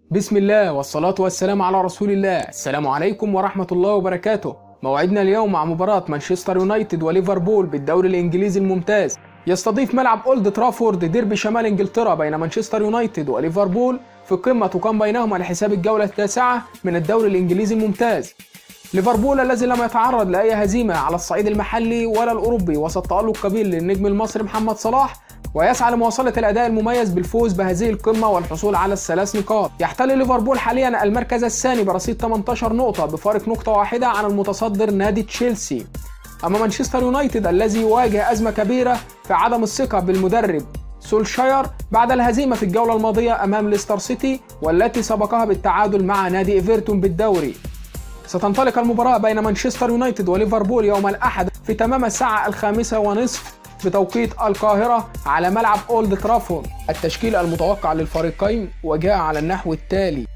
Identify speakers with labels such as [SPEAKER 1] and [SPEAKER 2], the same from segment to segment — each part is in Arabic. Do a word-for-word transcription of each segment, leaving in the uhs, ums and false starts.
[SPEAKER 1] بسم الله والصلاة والسلام على رسول الله. السلام عليكم ورحمة الله وبركاته. موعدنا اليوم مع مباراة مانشستر يونايتد وليفربول بالدوري الإنجليزي الممتاز. يستضيف ملعب أولد ترافورد ديربي شمال إنجلترا بين مانشستر يونايتد وليفربول في قمة تقام بينهما لحساب الجولة التاسعة من الدوري الإنجليزي الممتاز. ليفربول الذي لم يتعرض لأي هزيمة على الصعيد المحلي ولا الأوروبي وسط تألق كبير للنجم المصري محمد صلاح، ويسعى لمواصلة الأداء المميز بالفوز بهذه القمة والحصول على الثلاث نقاط. يحتل ليفربول حاليا المركز الثاني برصيد ثمانية عشر نقطة بفارق نقطة واحدة عن المتصدر نادي تشيلسي. أما مانشستر يونايتد الذي يواجه أزمة كبيرة في عدم الثقة بالمدرب سولشاير بعد الهزيمة في الجولة الماضية أمام ليستر سيتي والتي سبقها بالتعادل مع نادي إيفرتون بالدوري. ستنطلق المباراة بين مانشستر يونايتد وليفربول يوم الأحد في تمام الساعة الخامسة ونصف بتوقيت القاهرة على ملعب أولد ترافورد. التشكيل المتوقع للفريقين وجاء على النحو التالي: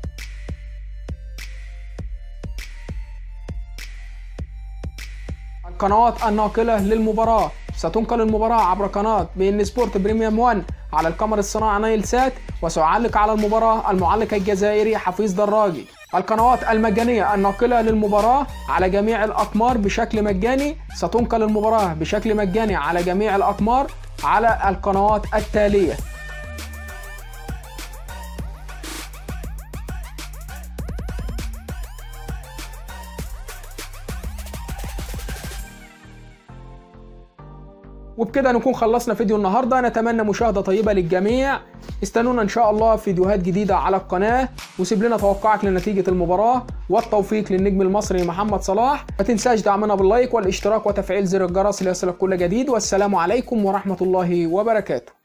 [SPEAKER 1] القنوات الناقلة للمباراة: ستنقل المباراة عبر قناة بي إن سبورت بريميوم واحد على القمر الصناعي نايل سات، وسيعلق على المباراة المعلق الجزائري حفيظ دراجي. القنوات المجانية الناقلة للمباراة على جميع الأقمار بشكل مجاني: ستنقل المباراة بشكل مجاني على جميع الأقمار على القنوات التالية. وبكده نكون خلصنا فيديو النهارده. نتمنى مشاهده طيبه للجميع. استنونا ان شاء الله في فيديوهات جديده على القناه، وسيب لنا توقعك لنتيجه المباراه، والتوفيق للنجم المصري محمد صلاح. ما تنساش دعمنا باللايك والاشتراك وتفعيل زر الجرس ليصلك كل جديد. والسلام عليكم ورحمه الله وبركاته.